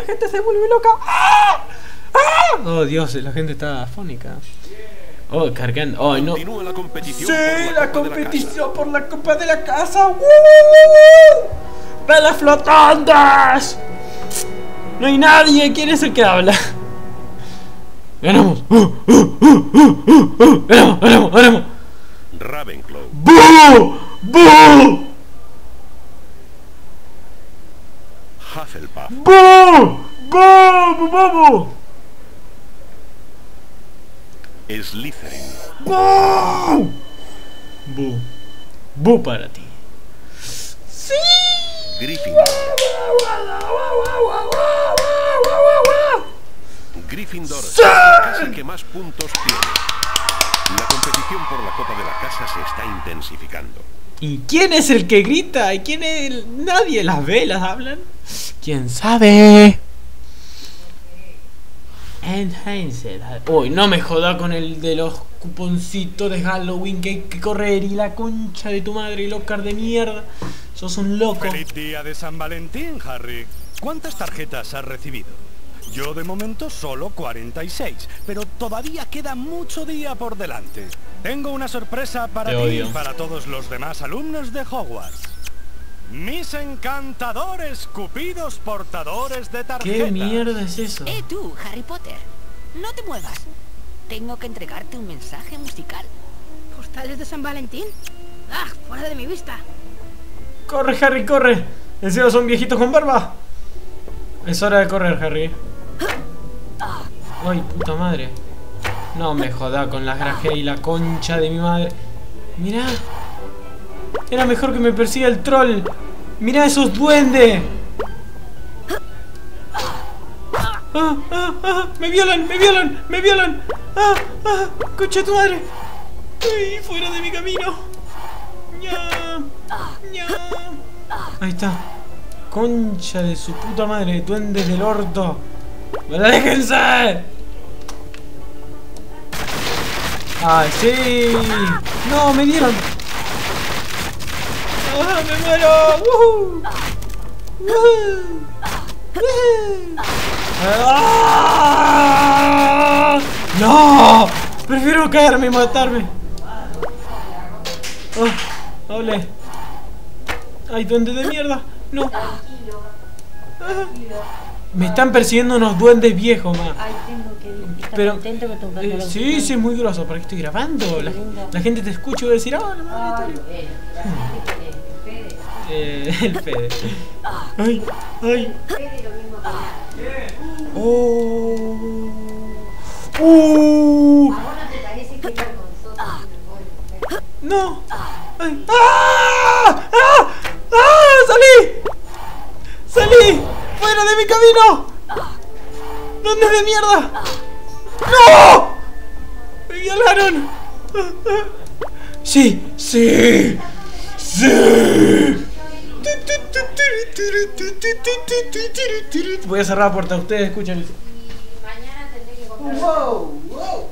gente se vuelve loca. ¡Ah! ¡Ah! Oh Dios, la gente está afónica. Oh, cargando. Oh, no. Continúa la competición. Sí, la competición por la copa de la casa. ¡Velas flotantes! No hay nadie. ¿Quién es el que habla? ¡Ganamos! ¡Ganamos! ¡Ganamos! ¡Ganamos! Ravenclaw. ¡Boo! ¡Boo! Hufflepuff. ¡Boo! ¡Boo! ¡Boo! Slytherin. ¡Boo! ¡Boo! ¡Boo para ti! ¡Sí! Gryffindor. Gryffindor, ¡Sí! casi que más puntos tiene. La competición por la copa de la casa se está intensificando. ¿Y quién es el que grita? ¿Y quién es el...? ¿Nadie? ¿Las velas hablan? ¿Quién sabe? Enhanced. Uy, no me joda con el de los cuponcitos de Halloween que hay que correr y la concha de tu madre, locar de mierda. Sos un loco. ¡Feliz día de San Valentín, Harry! ¿Cuántas tarjetas has recibido? Yo de momento solo 46, pero todavía queda mucho día por delante. Tengo una sorpresa para ti y para todos los demás alumnos de Hogwarts. Mis encantadores cupidos portadores de tarjetas. ¿Qué mierda es eso? Tú, Harry Potter, no te muevas. Tengo que entregarte un mensaje musical. ¿Postales de San Valentín? ¡Ah! ¡Fuera de mi vista! ¡Corre, Harry, corre! ¿Encima son viejitos con barba? Es hora de correr, Harry. ¡Ay, puta madre! No me joda con las grajeas y la concha de mi madre. Mirá. Era mejor que me persiga el troll. Mirá esos duendes. Me violan, me violan, me violan. Concha de tu madre. Ay, fuera de mi camino. Ña, ña. Ahí está. Concha de su puta madre, duendes del orto. ¡Aléjense! ¡Ay, sí! ¡No, me dieron! ¡Ah, me muero! ¡Woohoo! ¡Woohoo! ¡Woohoo! ¡Ah! ¡No! Prefiero caerme y matarme. ¡Oh! ¡Ole! ¡Ay, duende de mierda! ¡No! Me están persiguiendo unos duendes viejos, ma. Ay, tengo que estar Pero, contento con tu sí, sí, es muy grosso, porque estoy grabando. La gente te escucha y va a decir, ¡ah, no, el Fede. ¡Ay, ay! ¡Oh! ¡No! ¡Ay! ¡Ah! ¡Ah! ¡Ah! ¡Salí! ¡Salí! ¡Fuera de mi camino! ¿Dónde de mierda? ¡No! ¡Me violaron! ¡Sí! ¡Sí! ¡Sí! Voy a cerrar la puerta, ustedes escuchen eso. Mañana tendré que comprar. ¡Wow! ¡Wow!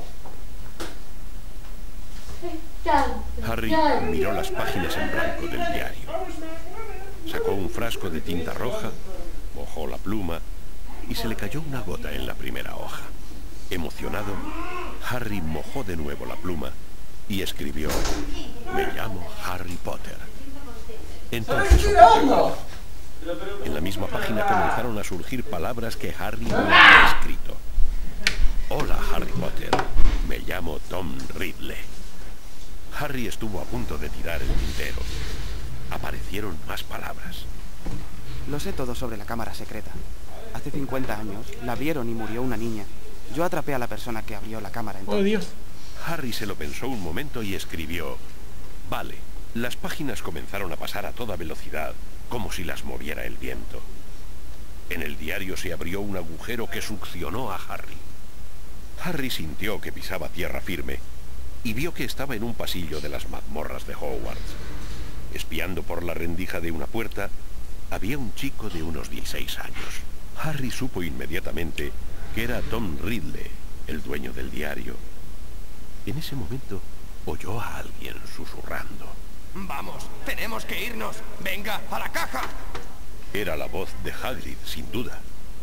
Harry miró las páginas en blanco del diario. Sacó un frasco de tinta roja, mojó la pluma y se le cayó una gota en la primera hoja. Emocionado, Harry mojó de nuevo la pluma y escribió: "Me llamo Harry Potter". Entonces, en la misma página comenzaron a surgir palabras que Harry no había escrito. "Hola, Harry Potter. Me llamo Tom Riddle". Harry estuvo a punto de tirar el tintero. Aparecieron más palabras. Lo sé todo sobre la cámara secreta. Hace 50 años la abrieron y murió una niña. Yo atrapé a la persona que abrió la cámara entonces. ¡Oh, Dios! Harry se lo pensó un momento y escribió: "Vale". Las páginas comenzaron a pasar a toda velocidad, como si las moviera el viento. En el diario se abrió un agujero que succionó a Harry. Harry sintió que pisaba tierra firme y vio que estaba en un pasillo de las mazmorras de Hogwarts. Espiando por la rendija de una puerta, había un chico de unos 16 años. Harry supo inmediatamente que era Tom Riddle, el dueño del diario. En ese momento oyó a alguien susurrando. ¡Vamos! ¡Tenemos que irnos! ¡Venga, a la caja! Era la voz de Hagrid, sin duda.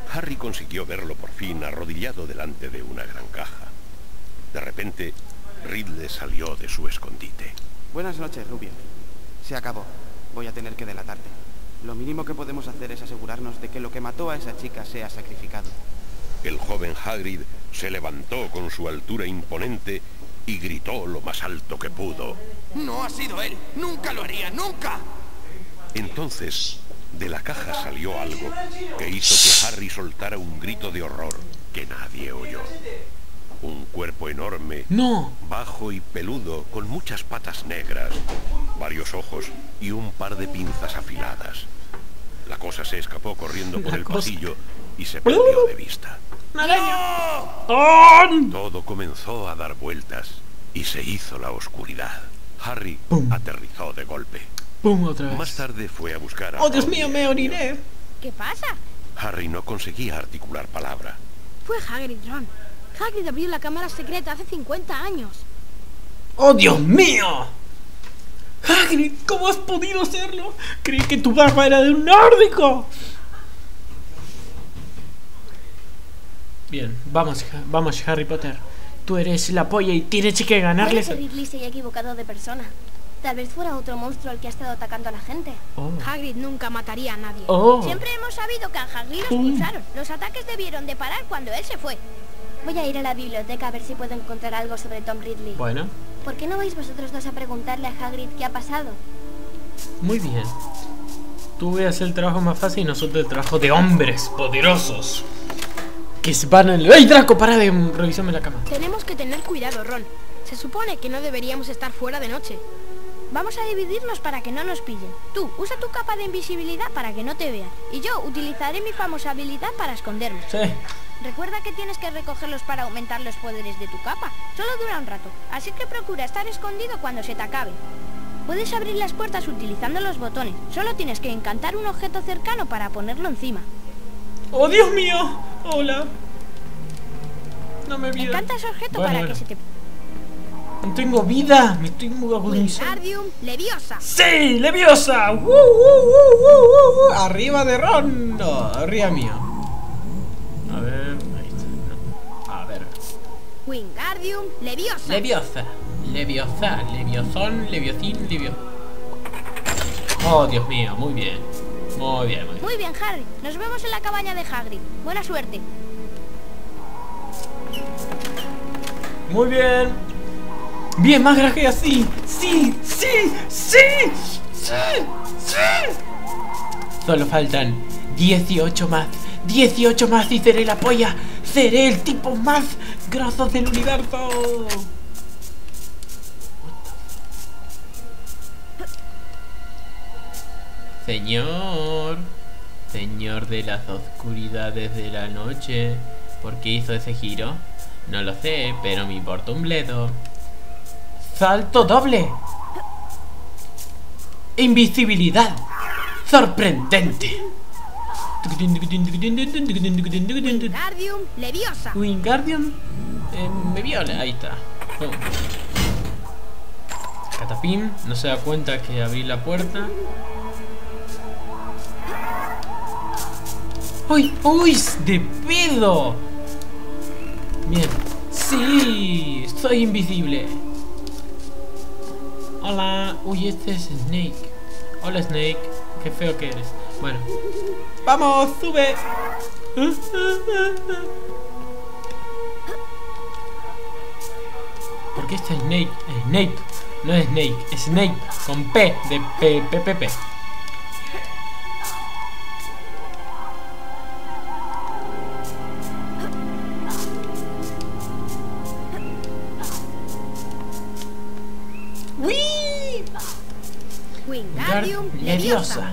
Harry consiguió verlo por fin arrodillado delante de una gran caja. De repente, Ridley salió de su escondite. Buenas noches, Rubio. Se acabó. Voy a tener que delatarte. Lo mínimo que podemos hacer es asegurarnos de que lo que mató a esa chica sea sacrificado. El joven Hagrid se levantó con su altura imponente y gritó lo más alto que pudo. No ha sido él. Nunca lo haría, nunca. Entonces, de la caja salió algo que hizo que Harry soltara un grito de horror que nadie oyó. Un cuerpo enorme, ¡No! bajo y peludo, con muchas patas negras, varios ojos y un par de pinzas afiladas. La cosa se escapó corriendo por el pasillo y se perdió de vista. ¡Una araña! Todo comenzó a dar vueltas y se hizo la oscuridad. Harry aterrizó de golpe. ¡Pum! Otra vez. Más tarde fue a buscar a ¡Oh, Dios Ron mío, y me oriné! ¿Qué pasa? Harry no conseguía articular palabra. Fue Hagrid, Ron. Hagrid abrió la cámara secreta hace 50 años. ¡Oh, Dios mío! Hagrid, ¿cómo has podido hacerlo? Creí que tu barba era de un nórdico. Bien, vamos, Harry Potter. Tú eres la polla y tienes que ganarles. Puede que Ridley se haya equivocado de persona. Tal vez fuera otro monstruo el que ha estado atacando a la gente. Oh. Hagrid nunca mataría a nadie. Oh. Siempre hemos sabido que a Hagrid lo expulsaron. Los ataques debieron de parar cuando él se fue. Voy a ir a la biblioteca a ver si puedo encontrar algo sobre Tom Ridley. Bueno, ¿Por qué no vais vosotros dos a preguntarle a Hagrid qué ha pasado? muy bien. Tú veas el trabajo más fácil y nosotros el trabajo de hombres poderosos. Que se van en... ¡Ey, Draco! Para de revisarme la cama. Tenemos que tener cuidado, Ron. Se supone que no deberíamos estar fuera de noche. Vamos a dividirnos para que no nos pillen. Tú, usa tu capa de invisibilidad para que no te vean. Y yo utilizaré mi famosa habilidad para esconderme. Sí. Recuerda que tienes que recogerlos para aumentar los poderes de tu capa. Solo dura un rato, así que procura estar escondido cuando se te acabe. Puedes abrir las puertas utilizando los botones. Solo tienes que encantar un objeto cercano para ponerlo encima. ¡Oh, Dios mío! Hola. No me vida. Encanta ese objeto Bueno, para que se te... No tengo vida. Me estoy muy agonizando. Wingardium Leviosa. ¡Sí! ¡Leviosa! ¡Arriba de Ron! No, arriba mío. A ver... Ahí está. No. A ver. Wingardium Leviosa. Leviosa. Leviosa. Leviosón. Leviocín. Oh, Dios mío. Muy bien. Muy bien, muy bien. Muy bien, Harry. Nos vemos en la cabaña de Hagrid. Buena suerte. Muy bien. Bien, más graje así. Sí. Solo faltan 18 más. 18 más y seré la polla. Seré el tipo más grosso del universo. Señor de las oscuridades de la noche, ¿por qué hizo ese giro? No lo sé, pero me importa un bledo. ¡Salto doble! ¡Invisibilidad! ¡Sorprendente! Wingardium Leviosa. Wingardium me viola, ahí está. Pum. Catapim no se da cuenta que abrí la puerta. ¡Uy! ¡Uy! ¡De pedo! Bien. ¡Sí! ¡Soy invisible! Hola. Uy, este es Snake. Hola, Snake. Qué feo que eres. Bueno. ¡Vamos! ¡Sube! ¿Por qué está Snake? Snape. No es Snake. Es Snape. Con P. De P. Wingardium Leviosa.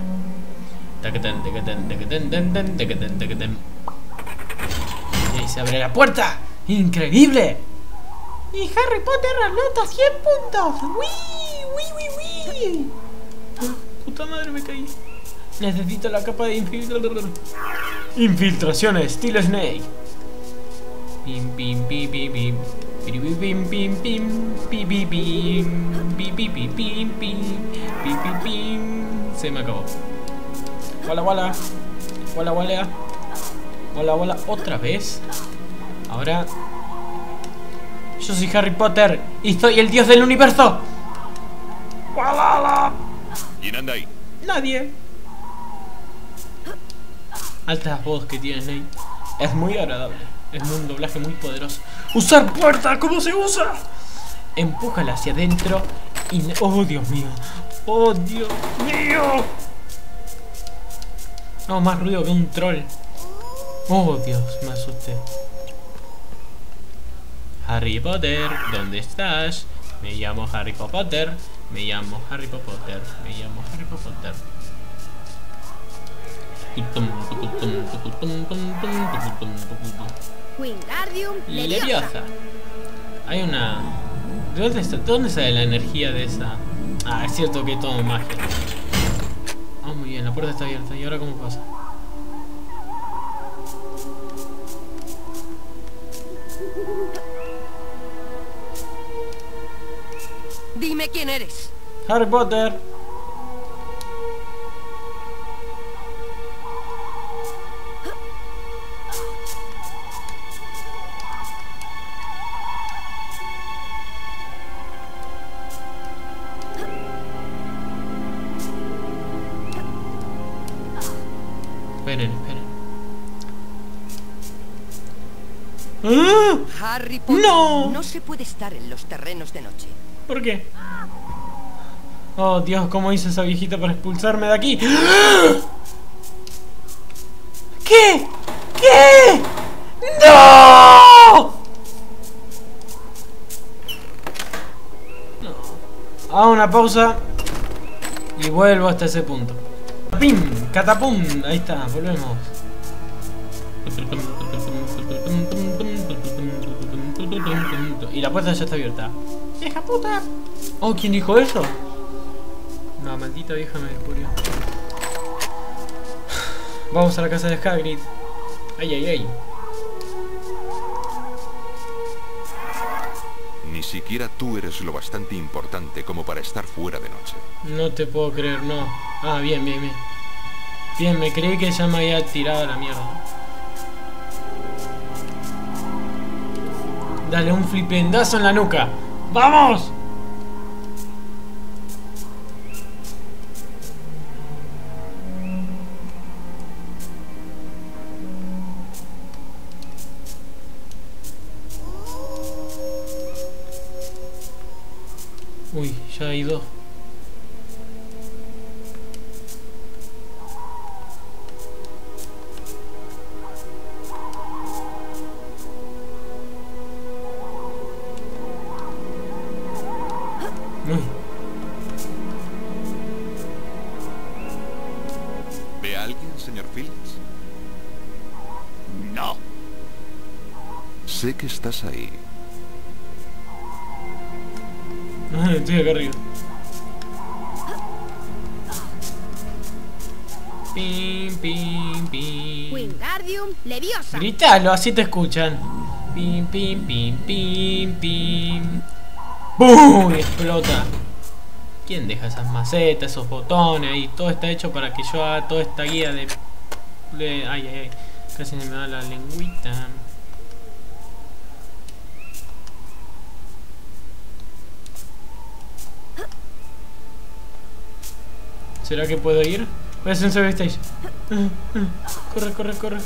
Y se abre la puerta. ¡Increíble! Y Harry Potter anota 100 puntos. ¡Wii! Puta madre, me caí. Necesito la capa de infiltración estilo Snake. Pim. Se me acabó. Wala. Hola, hola, otra vez. Ahora... Yo soy Harry Potter y soy el dios del universo. ¿Quién anda ahí? Nadie. Alta voz que tiene Nate. Es muy agradable. Es un doblaje muy poderoso. ¡Usar puerta! ¿Cómo se usa? Empújala hacia adentro y... ¡Oh, Dios mío! ¡Oh, Dios mío! No, más ruido que un troll. ¡Oh, Dios! Me asusté. Harry Potter, ¿dónde estás? Me llamo Harry Potter. Me llamo Harry Potter. Me llamo Harry Potter. Wingardium Leviosa. Leviosa. Hay una... ¿Dónde sale la energía de esa? Ah, es cierto que todo magia. Ah, muy bien, la puerta está abierta. ¿Y ahora cómo pasa? Dime quién eres. Harry Potter. Esperen. ¡Ah! Harry Potter. ¡No! No se puede estar en los terrenos de noche. ¿Por qué? Oh, Dios, ¿cómo hizo esa viejita para expulsarme de aquí? ¿Qué? ¿Qué? ¡No! Hago una pausa y vuelvo hasta ese punto. ¡Pim! ¡Catapum! Ahí está, volvemos. Y la puerta ya está abierta. ¡Vieja puta! Oh, ¿quién dijo eso? Una maldita vieja me descubrió. Vamos a la casa de Hagrid. Ay. Ni siquiera tú eres lo bastante importante como para estar fuera de noche. No te puedo creer, no. Ah, bien. Bien, me creí que ya me había tirado a la mierda. Dale un flipendazo en la nuca. ¡Vamos! Uy, ya hay dos. Uy. ¿Ve a alguien, señor Fields? No. Sé que estás ahí. Estoy acá arriba. Pim. Wingardium Leviosa. Gritalo, así te escuchan. Pim. ¡Bum! Y explota. ¿Quién deja esas macetas, esos botones ahí? Todo está hecho para que yo haga toda esta guía de... Ay. Casi se me da la lengüita. ¿Será que puedo ir? Voy a hacer un save stage. Corre.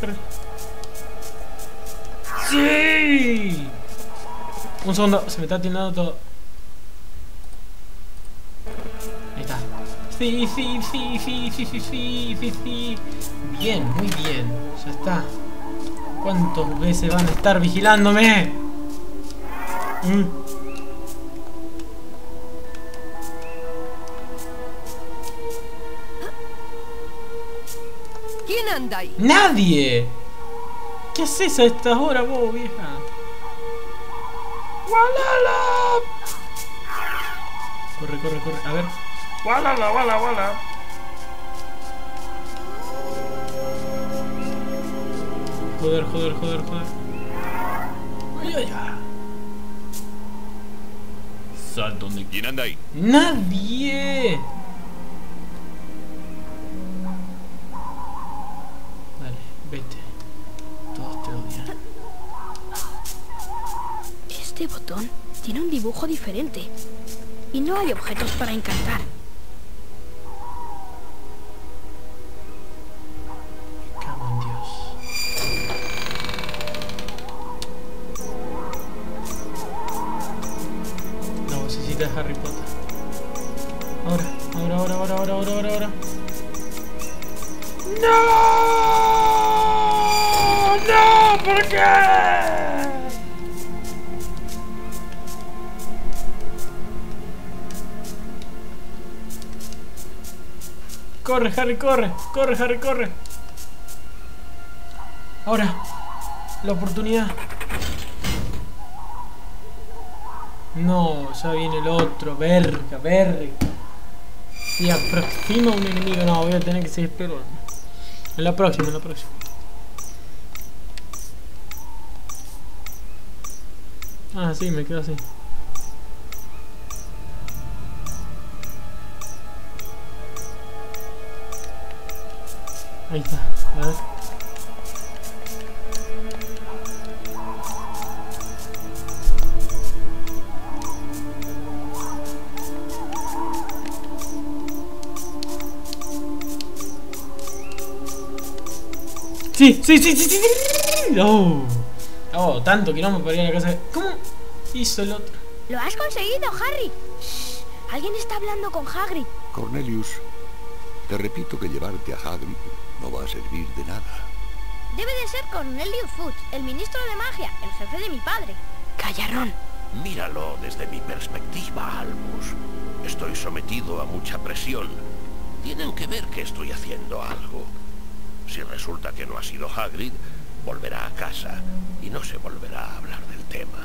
¡Sí! Un segundo, se me está atinando todo. Ahí está. Sí. Bien, muy bien. Ya está. ¿Cuántas veces van a estar vigilándome? ¿Quién anda ahí? ¡Nadie! ¿Qué haces a estas horas vos, vieja? ¡Walala! Corre. A ver. ¡Walala! Joder. Ay. Sal donde... ¿Quién anda ahí? ¡Nadie! Dale, vete. Tiene un dibujo diferente. Y no hay objetos para encantar. Me cago en Dios. La vocecita de Harry Potter. Ahora. ¡No! ¡No! ¿Por qué? Corre, Harry, corre. Corre, Harry, corre. Ahora. La oportunidad. No, ya viene el otro. Verga. Y aproxima un enemigo. No, voy a tener que seguir esperando. En la próxima. Ah, sí, me quedo así. Ahí está, a ver. Sí. No. Oh, tanto que no me podría ir a la casa. ¿Cómo hizo el otro? ¡Lo has conseguido, Harry! Shh, alguien está hablando con Hagrid. Cornelius, te repito que llevarte a Hagrid no va a servir de nada. Debe de ser Cornelius Fudge, el ministro de magia, el jefe de mi padre. Calla, Ron. Míralo desde mi perspectiva, Albus. Estoy sometido a mucha presión. Tienen que ver que estoy haciendo algo. Si resulta que no ha sido Hagrid, volverá a casa y no se volverá a hablar del tema.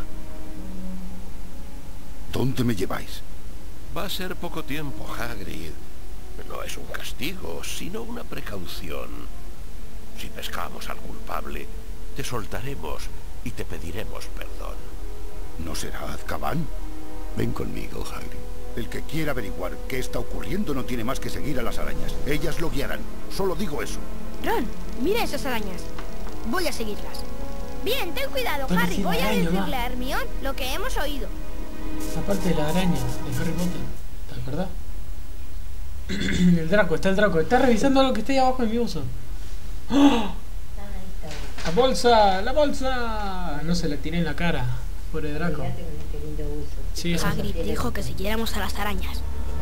¿Dónde me lleváis? Va a ser poco tiempo, Hagrid. No es un castigo, sino una precaución. Si pescamos al culpable, te soltaremos y te pediremos perdón. ¿No será Azkaban? Ven conmigo, Hagrid. El que quiera averiguar qué está ocurriendo no tiene más que seguir a las arañas. Ellas lo guiarán. Solo digo eso. Ron, mira esas arañas. Voy a seguirlas. Bien, ten cuidado, Pero Harry. si la Voy a araña decirle va. a Hermione lo que hemos oído. Aparte de la araña de Harry Potter, ¿te acordás? Está el Draco. Está revisando algo que está ahí abajo de mi uso. ¡Oh! ¡La bolsa! No se la tiré en la cara. Pobre Draco. Sí, eso. Hagrid dijo que siguiéramos a las arañas.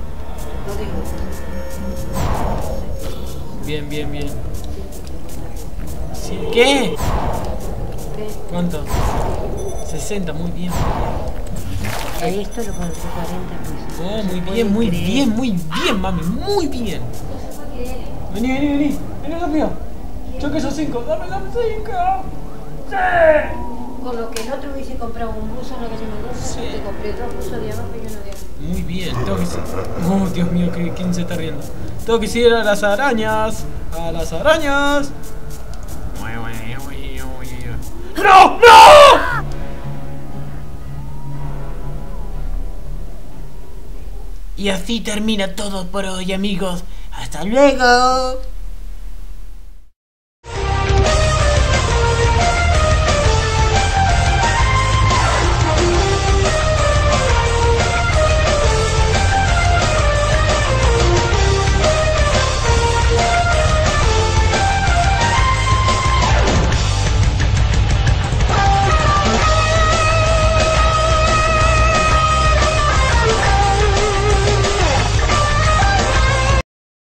Bien. ¿Sí? ¿Qué? ¿Cuánto? 60, muy bien. A esto lo compré 40 pesos. Oh, muy bien, mami, muy bien. Vení rápido. Choque esos 5, dame 5. ¡Sí! Con lo que el otro hubiese comprado un buzo en la calle Mendoza, Sí. te compré 2 buzos de abajo y uno de abajo. Muy bien, tengo que seguir. Oh, Dios mío, ¿quién se está riendo? Tengo que seguir a las arañas. ¡No! Y así termina todo por hoy, amigos. ¡Hasta luego!